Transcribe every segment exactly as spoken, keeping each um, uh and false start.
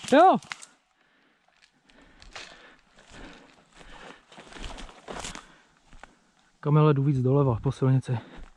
Jo! Kamele, jdu víc doleva po silnici.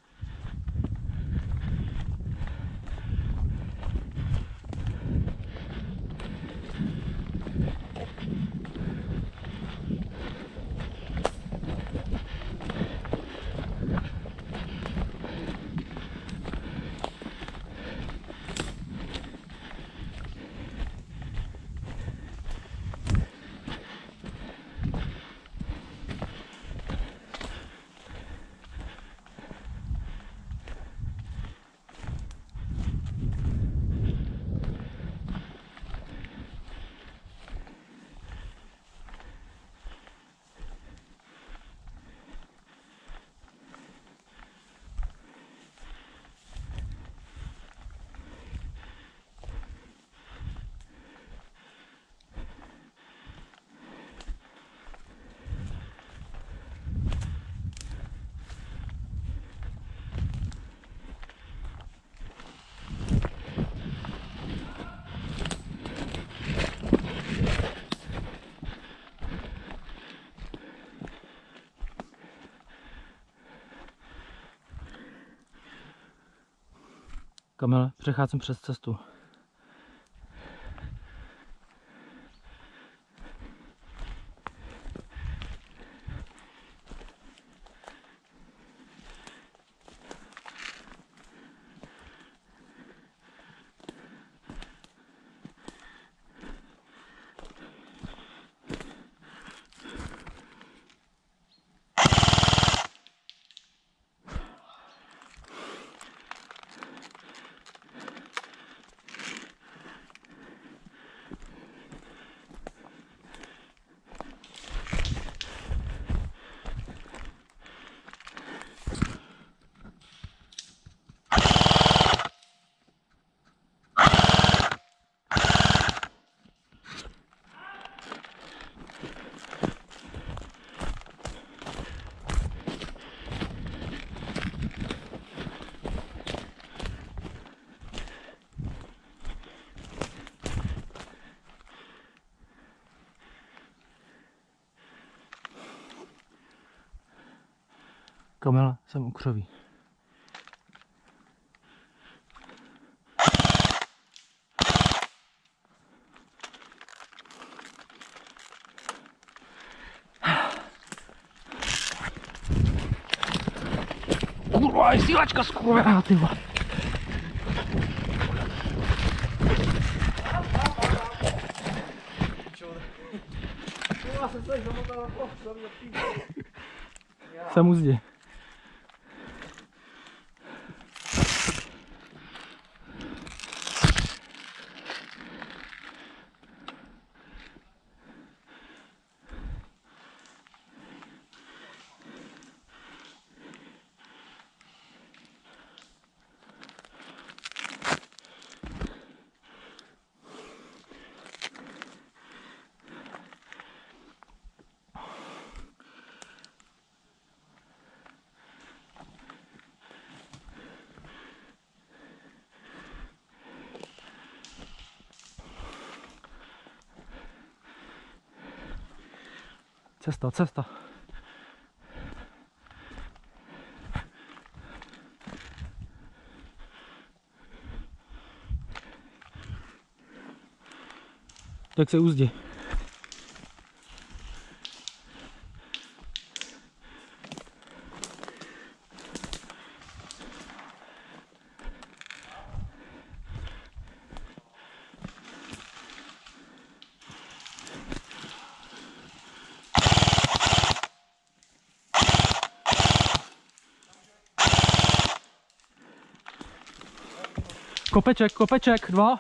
Kamile, přecházím přes cestu. Kamile, jsem u křoví. Kurva, je sílačka skurvená, ty vole. Jsem u zdi. Cesta, cesta. Tak se uzdi. Kopeček, kopeček, dva.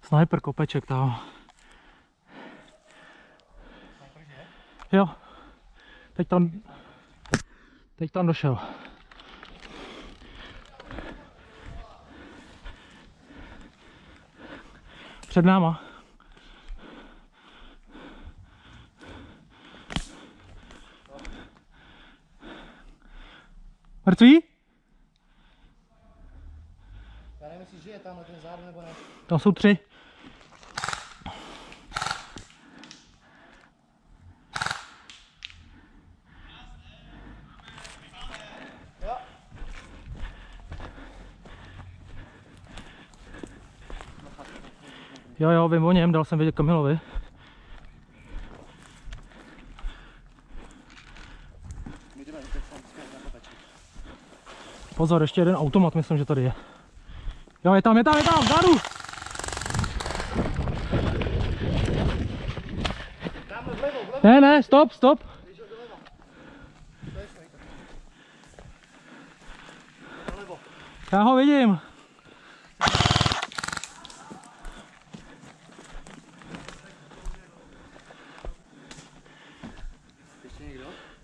Sniper kopeček tam. Jo. Teď tam... Teď tam došel. Před náma. Mrtví? Já nevím, jestli žije tamhle ten zádu nebo ne. Tam jsou tři. Jo. Jo, jo, vím o něm, dal jsem vědět Kamilovi. Pozor, ještě jeden automat, myslím, že tady je. Jo, je tam, je tam, je tam, vzadu! Tamhle vlevo, vlevo. Ne, ne, stop, stop! Běžel doleva. To je snajper. Doleva. Já ho vidím. Ještě někdo?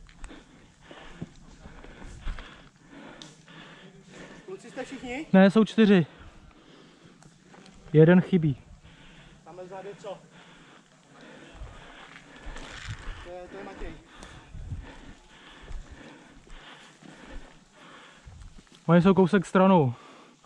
Kluci jste všichni? Ne, jsou čtyři. Jeden chybí. Tamhle vzadu je co? To je, to je Matěj. Oni jsou kousek stranou.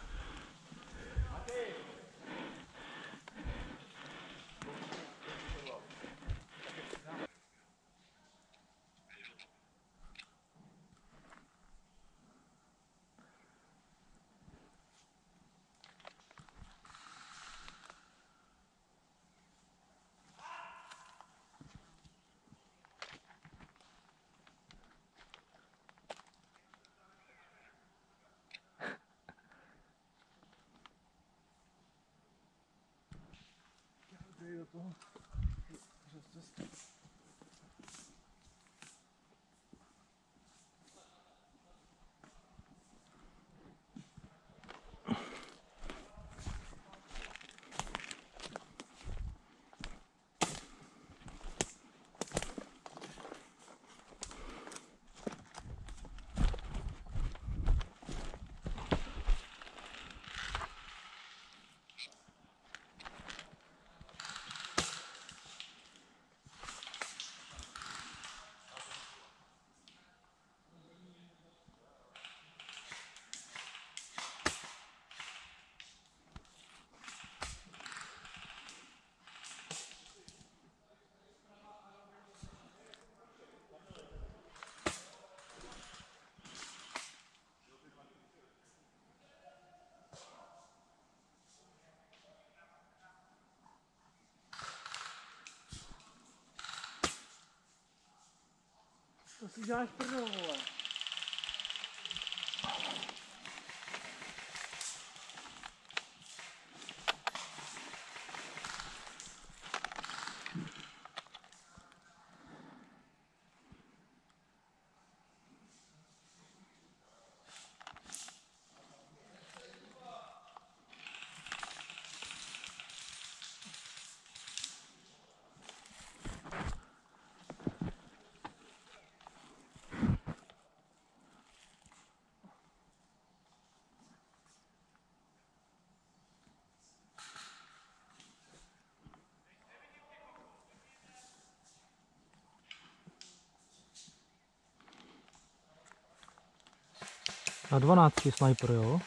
To si děláš prdel, vole. Na dvanácti sniper, jo.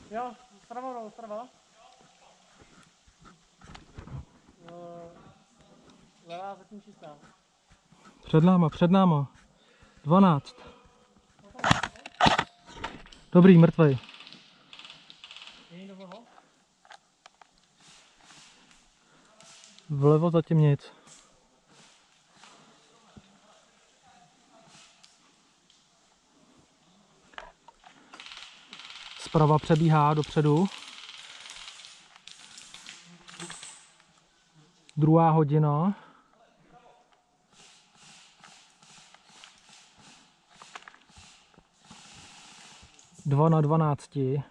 Jo, strava, no, strava. Jo, levá zatím čistá. Před náma, před náma. dvanáct. Dobrý, mrtvej. Je někdo vlevo? Vlevo zatím nic. Zprava přebíhá dopředu. Druhá hodina. Dva na dvanácti.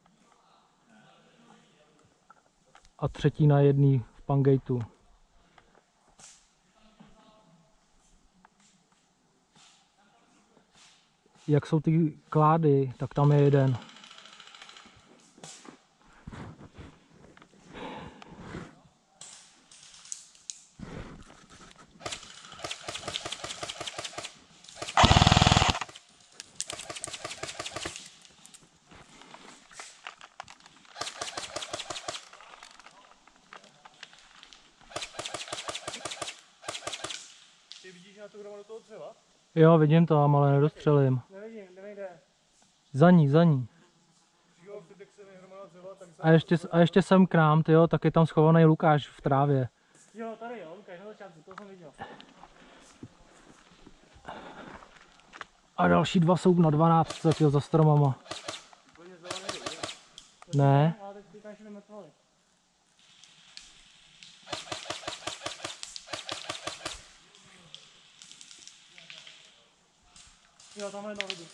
A třetí na jedný v Pangejtu. Jak jsou ty klády, tak tam je jeden. Ty vidíš na tu hromadu toho dřeva? Jo, vidím to, ale nedostřelím. Nevidím, nevejde. Za ní, za ní. Jo, tak se mi hromada dřeva, tak A ještě, a ještě sem k nám, tyjo, tak je tam schovaný Lukáš v trávě. Jo, tady jo, Lukáš, na začátku, to jsem viděl. A další dva jsou na dvanáct, tyjo, za stromama. Úplně zelený, Ne. ale teď ty tady mrtvoli. Jo, tamhle jedno vidím.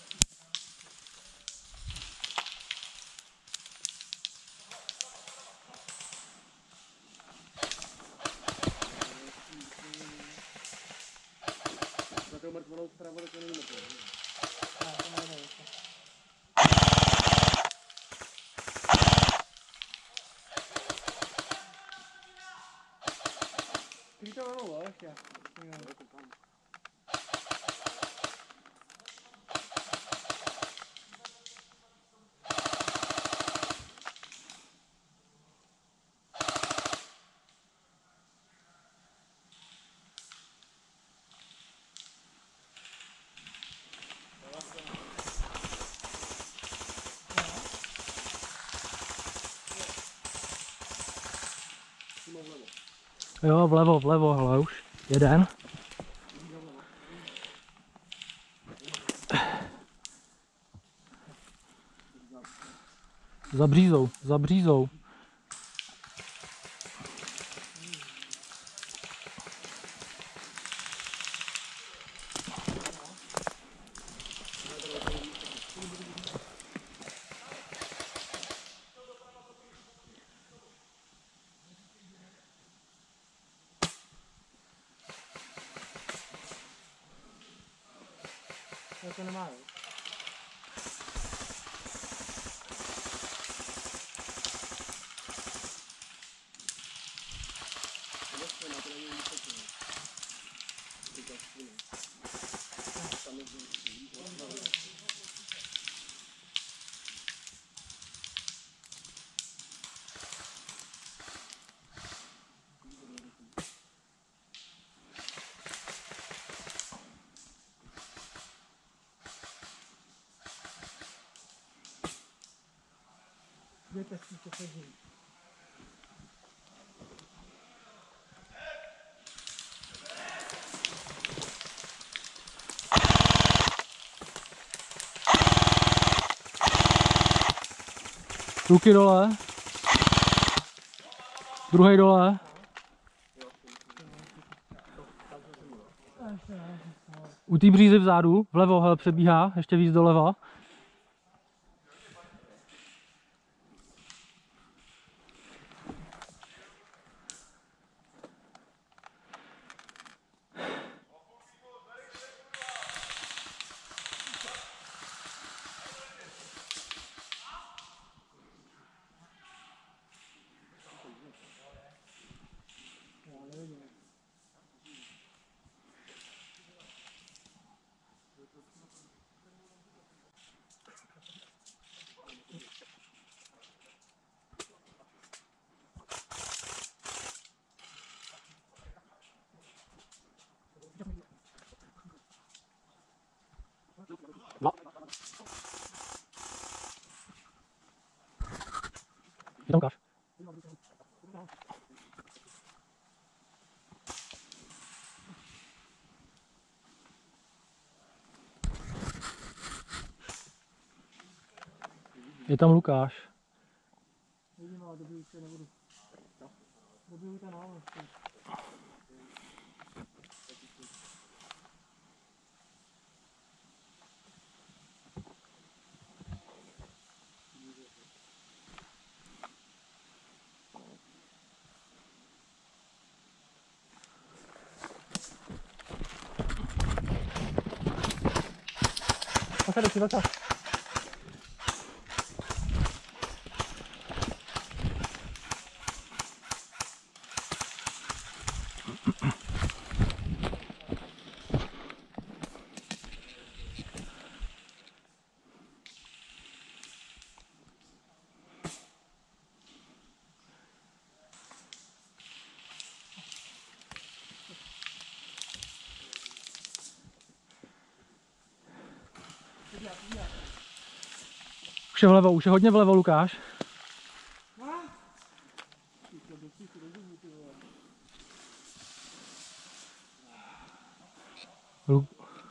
Za tou mrtvolou zprava to není mrtvol. Ne, to nejde ještě. Když to vemou, ještě. Jo. Jo, vlevo, vlevo, hele už. Jeden. Za břízou, za břízou. Jo, to nemá, jo. Dejte si to sedí. Ruky dole. Druhý dole. U té břízy vzadu, vlevo, hele, přebíhá, ještě víc doleva. Je tam Lukáš. Je tam Lukáš. Vidím, ale dobiju se nebudu. Dobiju ten návod. Posadek si zaka. Už je vlevo, už je hodně vlevo, Lukáš. Lu...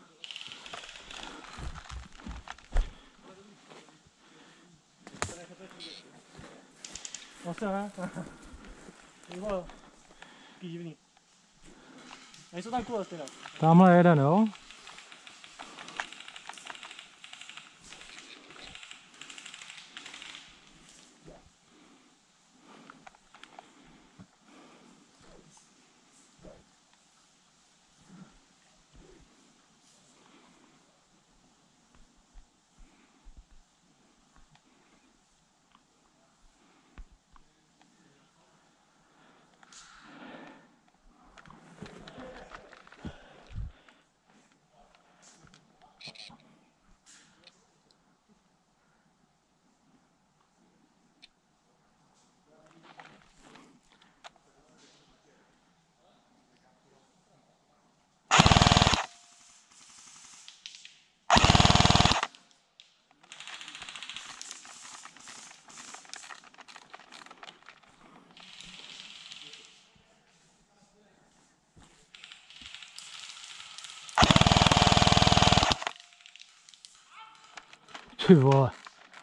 Vlastně ne. To bylo taky divný. Nejsou tam kule teda. Tamhle jeden, jo? Ty vole.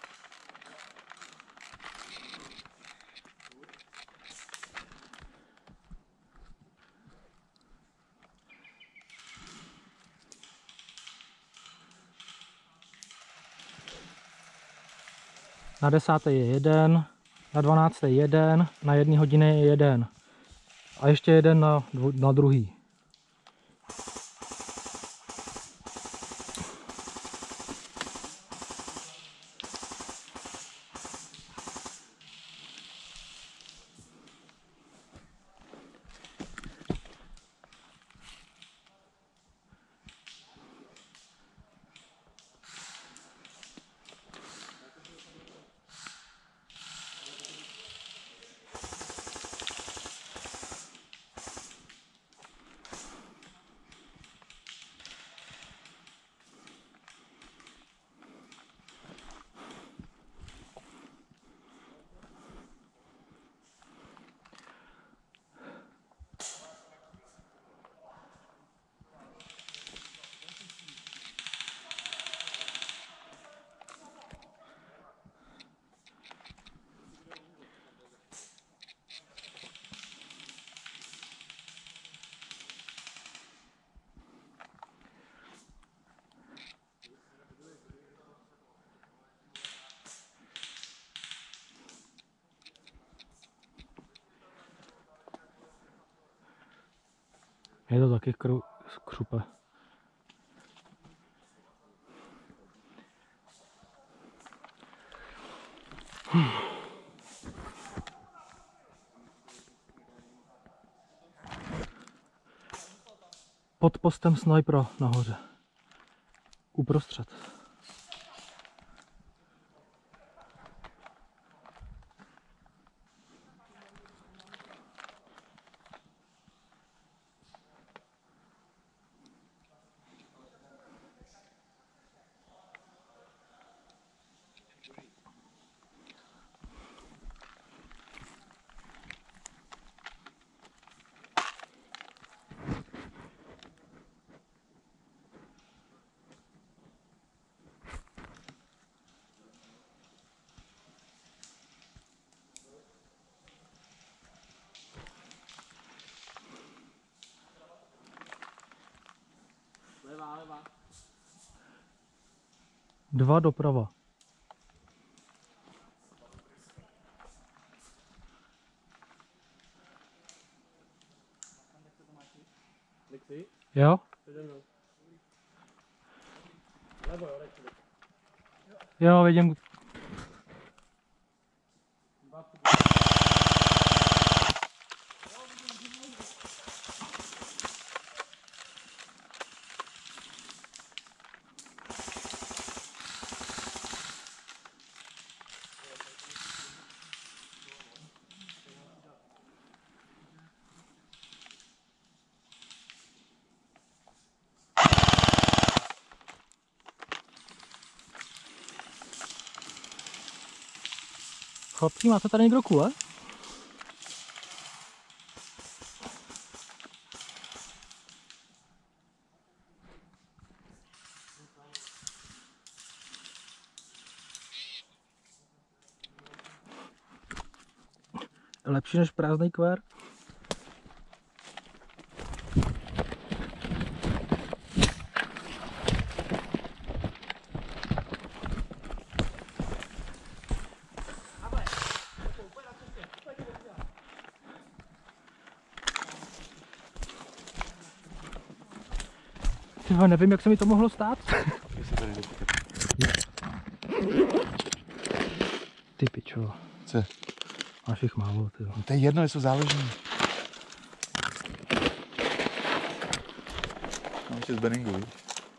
Na desáté je jeden, na dvanácté jeden, na jedné hodině je jeden. A ještě jeden na, dvo, na druhý. Je to taky kru, křupe. Pod postem snajpera nahoře. Uprostřed. Dva doprava. Jo? Jo, vidím. Chlapci, máte tady někdo kule? Lepší než prázdný kvér? Tyho, nevím, jak se mi to mohlo stát. Ty pičo. Co? Máš jich málo, tyjo. No to je jedno, jsou záložní. Mám ještě z Benningu, víš?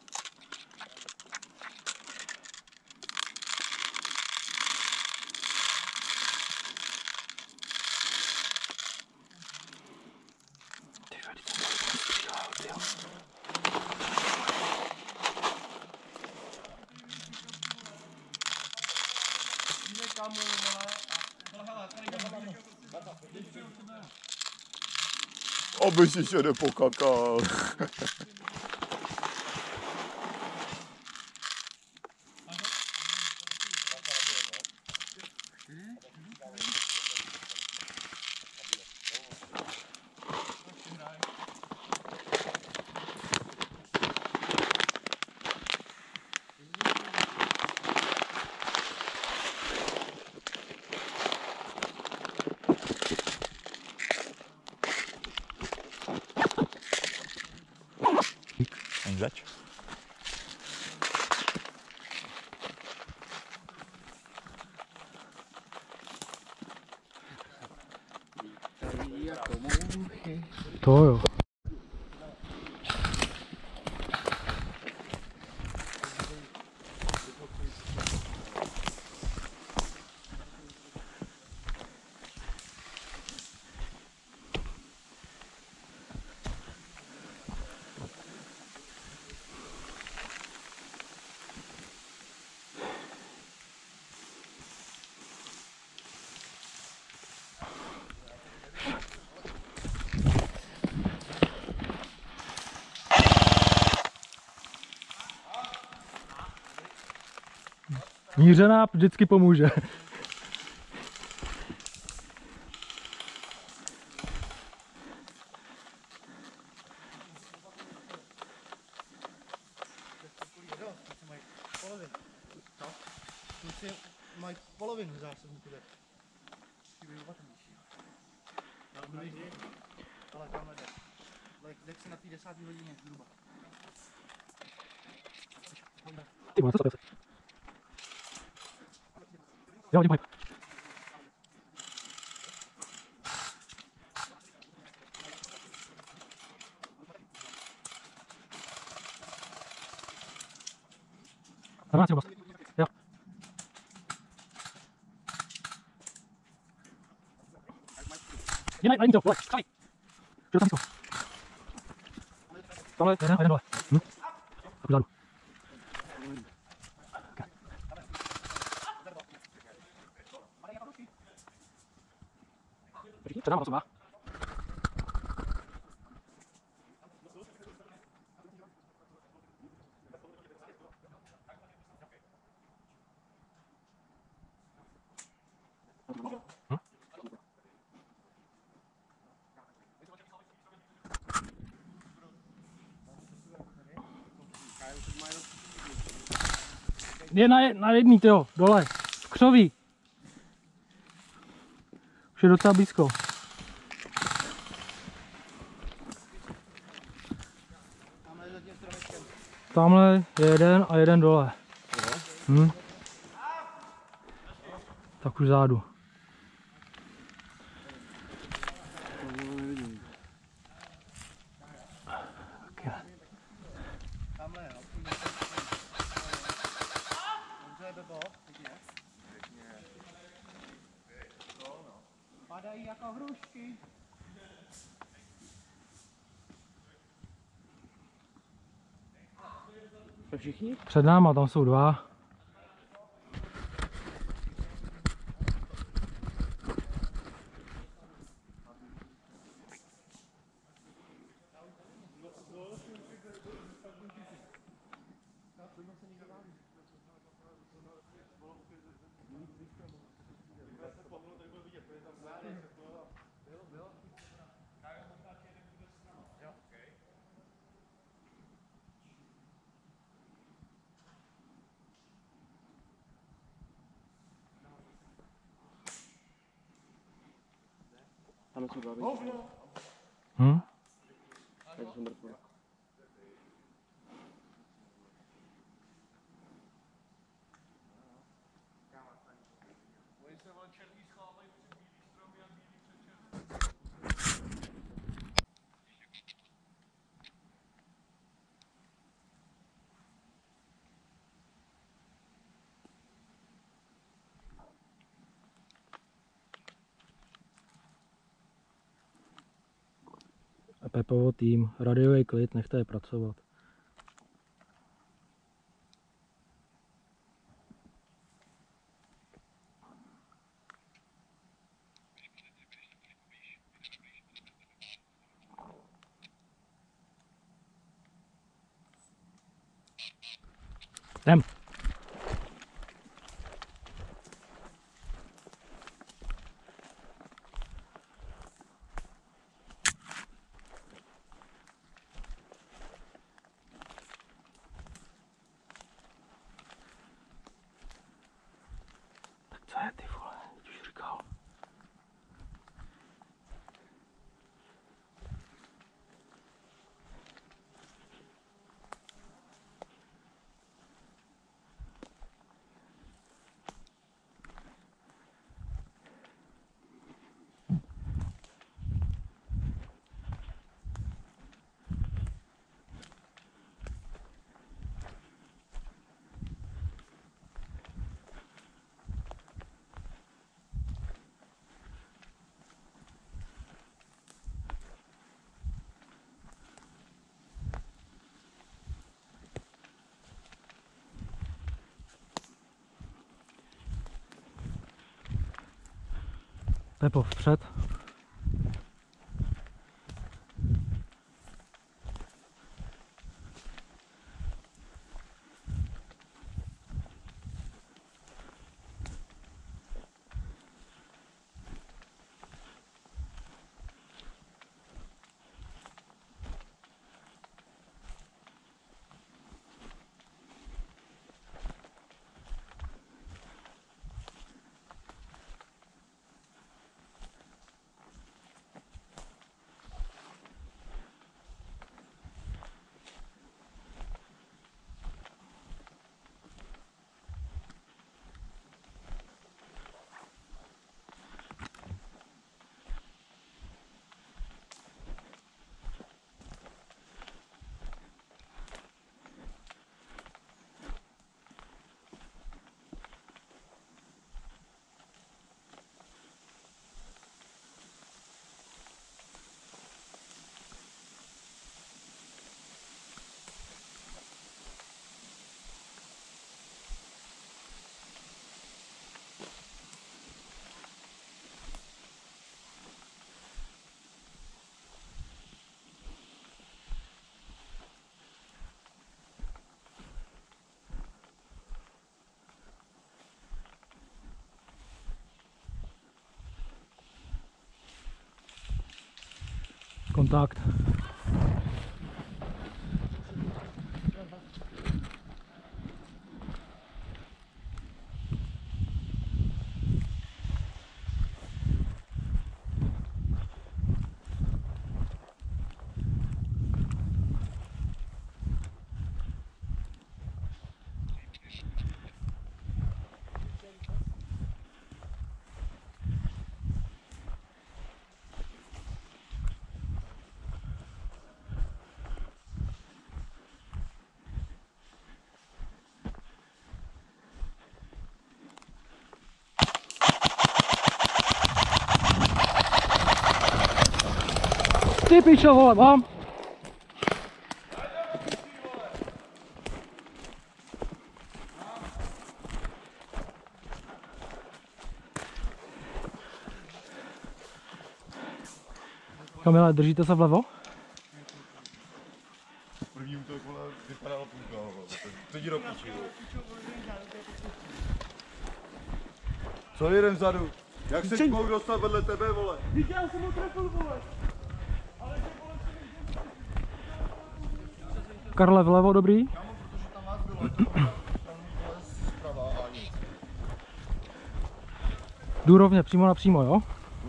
Aby si še nepokakal. Ani zač. To jo. Mířená vždycky pomůže. Mají polovinu zásobníku tak. Ale tamhle jde. Jdeš se na té desáté hodině zhruba. Ty vole, co to je? Jo, děkuji. dvanáct oblast. Jo. Je, najím to, vole, stavej. Čo tam to? Tohle, jeden, jeden dole. Hm? Tak vzadu. Před náma osoba. Hm? je na, je, na jedný, tyjo, dole, v křoví. Už je docela blízko. Tamhle za tím stromečkem. Tamhle je jeden a jeden dole. Hm. Tak už zádu. Tamhle, jo. Dobře, Bebo, pěkně. Padají jako hrušky. To všichni? Před náma, tam jsou dva. Tam jsou dva. Hm? Tak jsou mrtvé. Pepovo tým, radiový klid, nechte je pracovat. Jdem. Tak co je, ty vole, teď už říkal. Pepo vpřed. Kontakt. Ty pičo, vole, mám. Kamile, držíte se vlevo? První útok, vole, vypadalo půlka, vole. Teď do píči, vole. Co jeden vzadu? Jak se mohl dostat vedle tebe, vole? Viděl jsem ho trefil, vole. Karle, vlevo, dobrý? Kámo, protože tam vás bylo, je to tam zprava a nic. Jdu rovně, přímo napřímo, jo?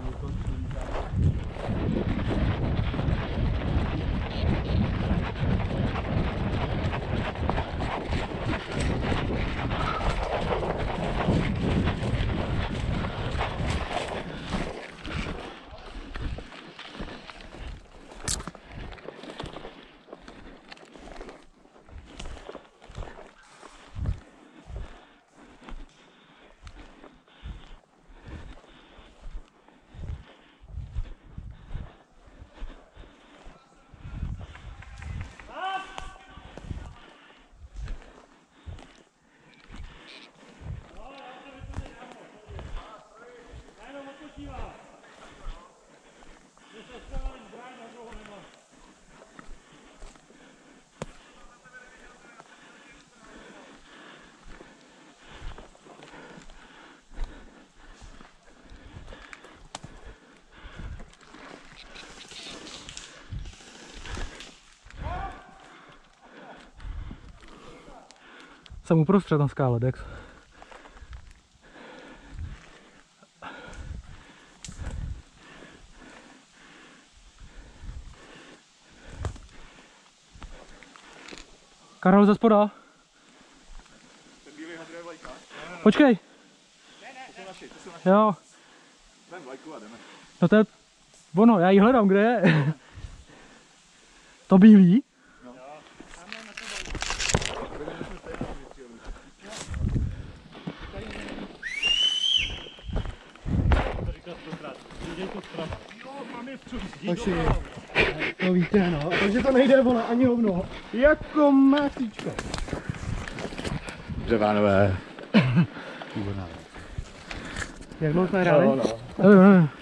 Jsem uprostřed na skále, Dex. Karel ze spoda. Ten bílý hadr je vlajka. Počkej. To jsou naši, to jsou naši. Jo. Vem vlajku a jdeme. No to je ono, já ji hledám, kde je. To bílý? To říkal stokrát. Viděj to zprava. Jo, mám je vču. Hoši, to víte, no. Takže to nejde, vole, ani hovno. Jako masíčko. Dřevánové. Jak dlouho jsme hráli? Nevím, nevím.